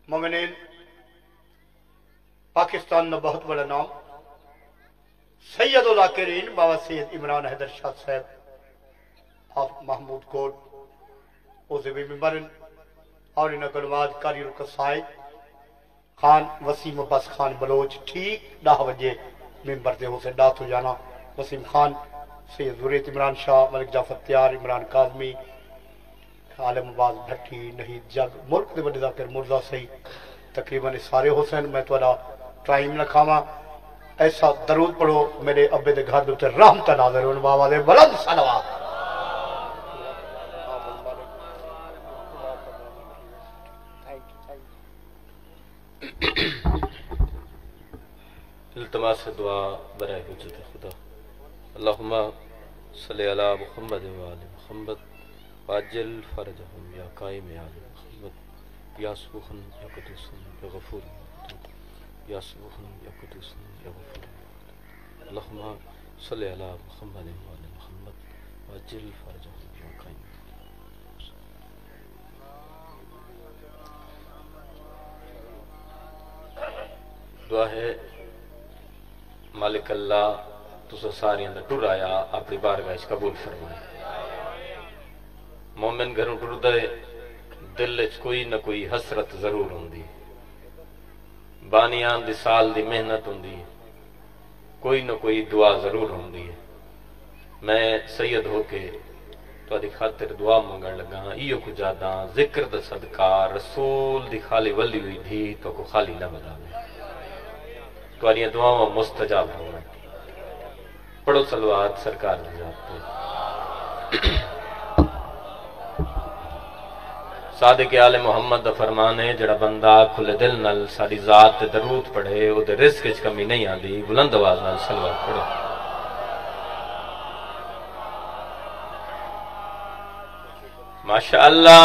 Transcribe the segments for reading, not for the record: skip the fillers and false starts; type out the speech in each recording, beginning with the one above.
مومنین پاکستان کا بہت بڑا نام سید الاکرین بابا سید عمران حیدر شاہ صاحب آف محمود کوٹ اسے بھی ممبرن اور ان اگنواد کاری القصائد خان وسیم عباس خان بلوچ ٹھیک 10 بجے ممبر دے ہو سے ڈات ہو جانا وسیم خان سید ذریت عمران شاہ ملک جعفر تیار عمران کاظمی عالم عباس بھٹی نہید جگ ملک دے بڑے ذاکر مرزا سی تقریباً سارے حسین میں توڑا ٹائم نہ کھاما ایسا درود پڑھو میرے ابے دے گھر دوتے رحمت نازر ان بابا دے بلند صلوات التماس دعا برائے حجت خدا اللہم صلی علی محمد وآل محمد واجل فرجہم یا قائم آل محمد یا سبحان یا قدوس یا غفور یا سبحان یا قدوس یا غفور اللہم صلی علی محمد وآل محمد واجل فرجہم یا قائم دعا ہے مالک اللہ تسا ساری اندر ٹر آیا اپنی بارگاہ قبول فرمائے مومن گھروں ٹر دے دل اچ کوئی نہ کوئی حسرت ضرور ہوندی بانیان دی سال دی محنت ہوندی کوئی نہ کوئی دعا ضرور ہوندی ہے میں سید ہو کے تو دی خاطر دعا منگن لگا ایو کو جادا ذکر دا صدقہ رسول دی خالی ولی ہوئی دھی تو کو خالی نہ بدا تواریاں دعاؤں مستجاب ہوئے پڑھو صلوات سرکار دی ذات پہ صادق آل محمد دا فرمان ہے جڑا بندہ کھلے دل نل ساری ذات درود پڑھے او دے رزق وچ کمی نہیں آندی بلند آواز نال صلوات پڑھو ماشاءاللہ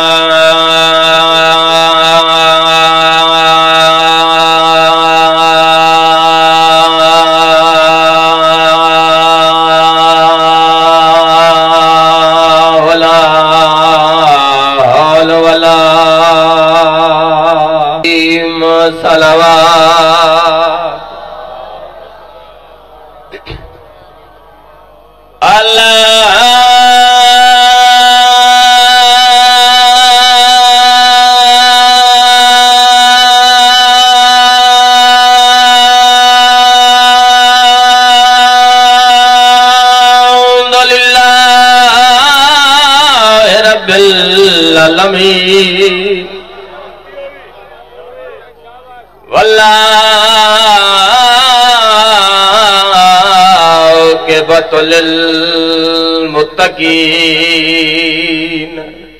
للمتقین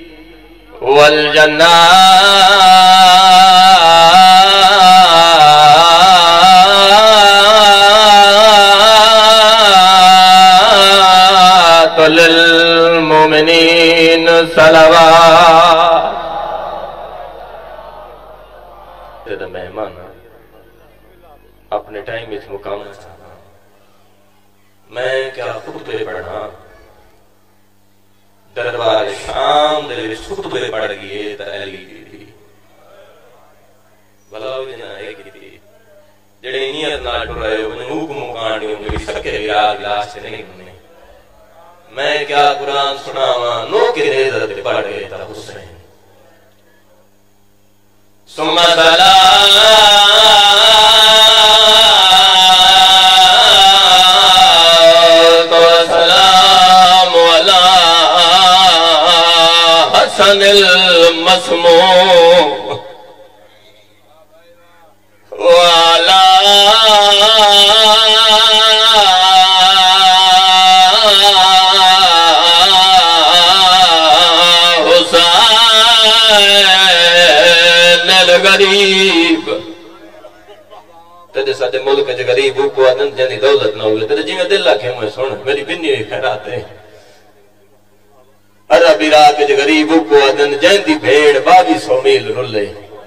والجنات للمؤمنین صلوات تیرا مہمان اپنے ٹائم اس مقام میں کیا خطبے پڑھا دربار شام دل خطبے پڑھ گئے تیلی تھی بھلاو جنا ایک تھی جڑے نیت نہ ٹر رہے ہو انہیں حکم کانڈی ہوں گے سکے بیاد لاش سے نہیں ہونے میں کیا قرآن سناوا نو کے ریزت پڑھ گئے تا حسین ثم حسن المسموع وعلى حسین الغریب تیرے ساتھ ملک جو غریب کو آدن جنی دولت نہ ہوئے تیرے جی میں دل لکھے میں سن میری بنی ہوئی خیرات ہے عربی راہ کے غریب کو آدن جہندی بھیڑ 2200 میل رلے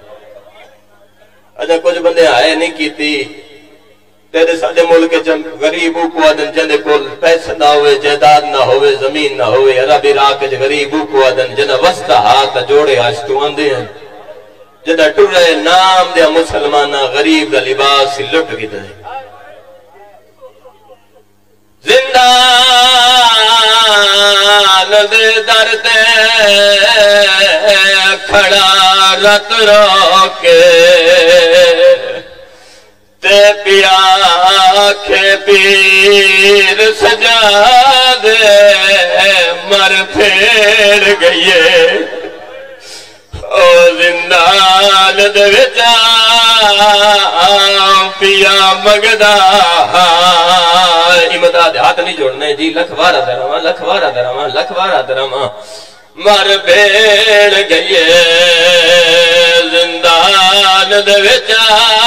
اجا کچھ بندے آئے نہیں کی تھی تیرے ساڑے ملک غریب کو آدن جہندے کو پیسہ نہ ہوئے جہداد نہ ہوئے زمین نہ ہوئے عربی راہ کے غریب کو آدن جہندے وسطہ ہاتھ جوڑے آشتو آندے ہیں جدہ ٹرے نام دیا مسلمانہ غریب دا لباس ہی لٹ کی دے زندان دے در تے کھڑا رت روکے تے پیا کے پیر سجادے مر پھیر گئیے او زندان دے وچا پیا مگدا امداد ہاتھ نہیں جوڑنے جی لکھوارا درما مر بھیڑ گئیے زندان دے وچا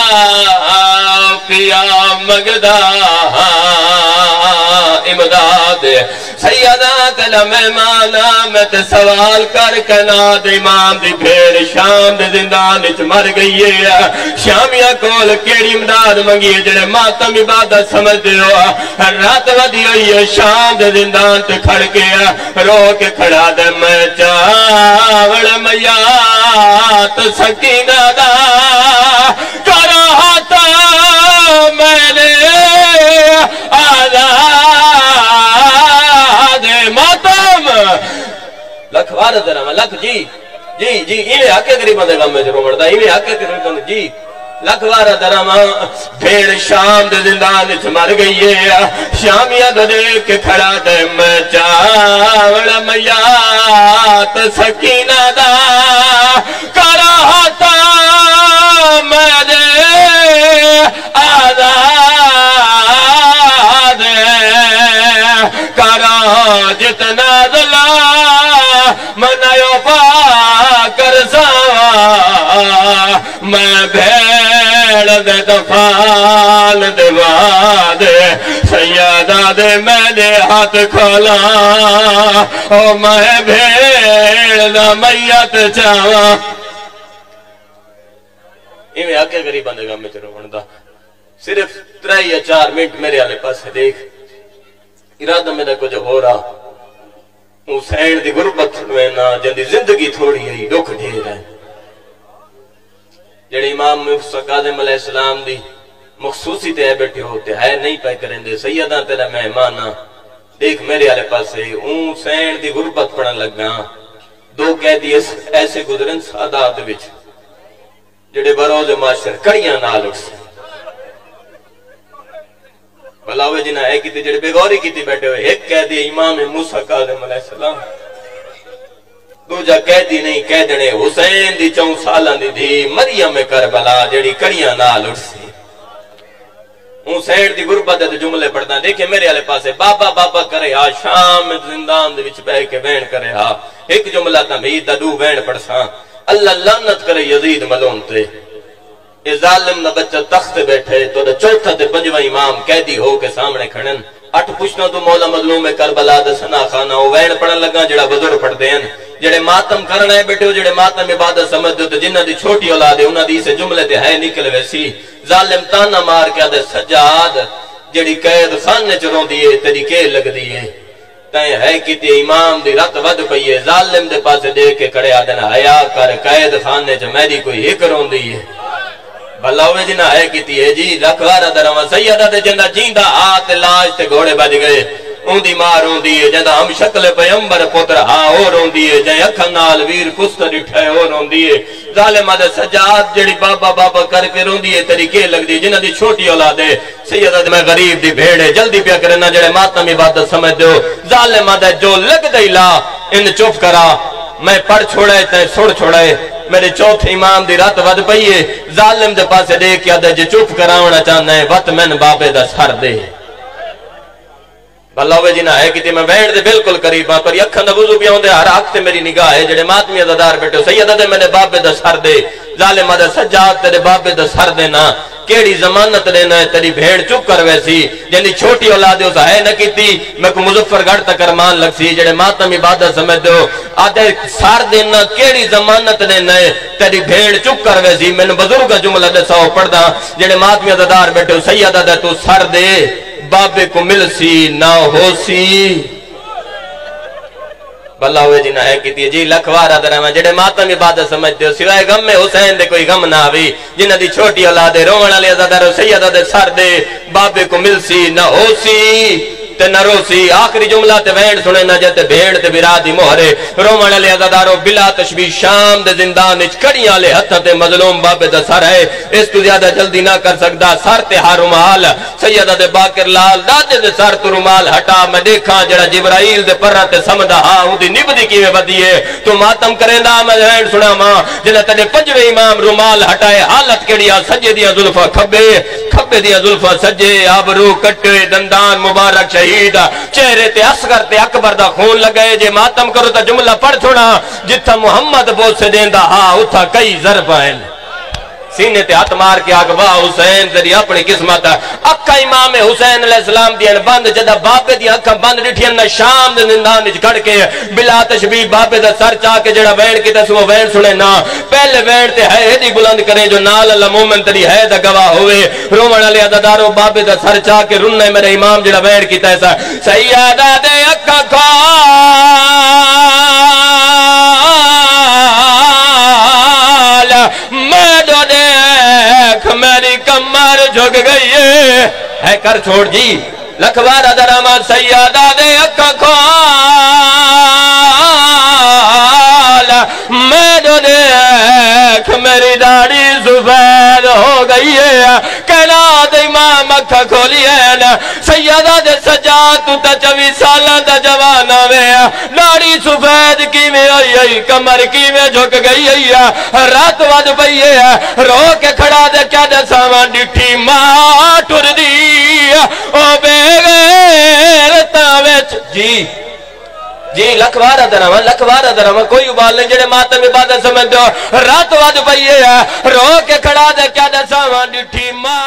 پیا مگدا امداد سیدہ تیلا مہمانا میں تے سوال کر کے ناد امام دی بھیڑ شام دے زندان اچ مر گئی ہے شامیہ کول کیڑی امداد منگی ہے جڑے ماتم عبادت سمجھ دیو رات ودی ہوئی ہے شام دے زندان تے کھڑ کے رو کے کھڑا دے میں چاوڑ میات سکینہ دا کرا ہاتا میں نے آزاد ماتم لکھ وارد رہا لکھ جی انہیں حقے قریبہ دے گم میں جرو مردہ انہیں حقے قریبہ جی لکھ وارد رہا بھیڑ شام دے زندان اچھ مر گئی ہے شامیہ دے کے کھڑا دے میں چاوڑ میات سکینہ دا کراہتا میں دے آزاد کرا جتنا دلا منایو پا کرسا میں بھیڑ دے دفال دے واد سیادہ دے میں دے ہاتھ کھولا او میں بھیڑ دا میت چاوا ایویں آکے غریب بندے گا میں چلو بندہ صرف 3 یا 4 منٹ میرے آلے پاس ہے دیکھ ارادہ میں نے کچھ ہو رہا حسین دی غربت چھڑوینا جن دی زندگی تھوڑی ہے دکھ ڈھیر ہے جڑے امام موسیٰ کاظم علیہ السلام دی مخصوصی تے بیٹھے ہوتے ہے نہیں پہ کریں دے سیدہ تیرا مہمانہ دیکھ میرے آلے پاس ہے حسین دی غربت پڑھن لگا 2 قیدی ایسے گزرن سادات وچ جڑے بروز معاشر کڑیاں نال اٹھ سے بلاوے جنہ ہے کیتے جڑے بے غوری کیتے بیٹھے ہوئے ایک قیدی امام موسیٰ کاظم علیہ السلام دوجہ قیدی نہیں قیدنے حسین دی 4 سالہ دی مریم کربلا جڑی کڑیاں نال اٹھ سے حسین دی غربت دے جملے پڑھتا دیکھے میرے آلے پاسے بابا بابا کرے ہا شام زندان دے وچ بہ کے وین کرے ہا ایک جملہ تمہید دا 2 وین پڑھساں اللہ لعنت کرے یزید ملون تے اے ظالم نہ بچہ تخت بیٹھے تو دا 4تھا تے 5واں امام قیدی ہو کے سامنے کھڑن 8 پوچھنا تو مولا مظلوم کربلا دا سنا خانہ او وین پڑھن لگا جڑا بزرگ پڑھ دین جڑے ماتم کرنا ہے بیٹھے ہو جڑے ماتم عبادت سمجھ دو تو جنہ دی چھوٹی اولاد ہے انہاں دی سے جملے تے ہے نکل ویسی ظالم تانا مار کے آدھے سجاد جڑی قید خانے چروں دیئے تیری کے لگ دیئے تائیں ہے کیتی امام دی رات ود پئیے ظالم دے پاس دے کے کڑے آدھنا حیا کر قید خانے چ میری کوئی ایک رون دیئے بھلاوے جنہ ہے کیتی ہے جی لکھوارا درما سیدہ دے جندہ جیندہ آت لاش تے گھوڑے بج گئے اون دی ماں رون دیئے جندہ ہم شکل پیمبر پتر ہاں ہو رون دیئے جائیں اکھن نال ویر کست ڈٹھائے ہو رون دیئے ظالم آدھے سجاد جڑی بابا بابا کر کے رون دیئے طریقے لگ دیئے جنہ دی چھوٹی اولاد ہے سیدہ دے میں غریب دی بھیڑے جلدی پیا کرنا جڑے ماتم عبادت سمجھ دو ظالم آدھے جو لگ دے لا ان چوف کرا میں پڑھ چھوڑے تے سڑ چھوڑے میرے 4تھے امام دی رات ود پئیے ظالم دے پاسے دے کیا دے جو چپ کراونا چاہنا ہے وقت میں بابے دا سر دے اللہ جنہ ہے کہ میں بیٹھ دے بالکل قریب ہاں پر یکھن دا وضو بھی ہوں دے ہر حق تے میری نگاہ ہے جڑے ماتمی عزادار بیٹھے سیدہ دے میں نے بابے دا سر دے ظالمہ دے سجاد تیرے بابے دا سر دینا کیڑی زمانت دینا ہے تیری بھیڑ چپ کر ویسی جنی چھوٹی اولاد اس ہے نہ کیتی میں کو مظفر گڑھ تک ارمان لگ سی جڑے ماتم عبادت سمجھ دو آدھے سار دینا کیڑی زمانت دینا ہے تیری بھیڑ چپ کر ویسی میں نے بزرگ جملہ دے ساو پڑھ دا جڑے ماتمی عزادار بیٹھے سیدہ دے تو سر دے بابے کو مل سی نہ ہو سی بھلا ہوئے جنہ ہے کیتی جی لکھوارا درہما جڑے ماتم عبادت سمجھتے ہو سوائے غم میں حسین دے کوئی غم نہ ہوئی جنہ دی چھوٹی اولاد رومن علی عزادہ رو سیدہ دے سر دے بابے کو ملسی نہ ہو سی تے نہ روسی آخری جملہ تے وینڈ سنے نہ جتے بھیڑ تے برادی مہرے رومن علی عزادارو بلا تشبیح شام دے زندان اچ کڑیاں لے ہتھ تے مظلوم بابے دا سر ہے اس تو زیادہ جلدی نہ کر سکدا سر تے ہا رومال سیدہ دے باقر لال دادے دے سر تو رومال ہٹا میں دیکھاں جڑا جبرائیل دے پرہ تے سمدہ ہاں ہوں دی نبدی کی میں بدیے تو ماتم کریں دا میں وینڈ سنا ماں جنہ تنے پنجوے امام رومال ہٹائے حالت کڑیا سجے دیا ظلفہ کھبے دیا ظلفہ سجے آبرو کٹے دندان مبارک شہید چہرے تے اصغر تے اکبر دا خون لگئے جے ماتم کرو تا جملہ پڑھ چھوڑا جتھا محمد بوت سے دیندہ ہاں اتھا کئی ضرب ہیں سینے تے ہاتھ مار کے آگ واہ حسین تیری اپنی قسمت اکھا امام حسین علیہ السلام دیاں بند جدہ باپے دیاں اکھا بند ڈٹھیاں نہ شام دے زندان وچ کھڑ کے بلا تشبیح باپے دا سر چاہ کے جڑا وینڈ کی تے سو وینڈ سنے نا پہلے وینڈ تے ہے دی بلند کریں جو نال اللہ مومن تیری ہے دا گواہ ہوئے رومن علی عزادارو باپے دا سر چاہ کے رننے میرے امام جڑا وینڈ کی تے سا سیدہ دے اکھا کھال میں دو دیکھ میری کمر جھک گئی ہے کر چھوڑ جی لکھوارا درہما سیدہ دے اکھا کھال میں دو دیکھ میری داڑھی سفید ہو گئی ہے کہنا دے امام اکھا کھولی ہے سیدہ دے سجاد تو تا 24 سالہ دا جوانا میں داڑھی سفید کی میں آئی کمر کی میں جھک گئی ہے رات ود پئی ہے رو کے کھڑا دے کیا دے سامان ڈٹھی ماں ٹر دی او بے غیر تاویچ جی لکھوارا درہما کوئی ابال نہیں جڑے ماتم عبادت سمجھ دو رات ود پئی ہے رو کے کھڑا دے کیا دے سامان ڈٹھی ماں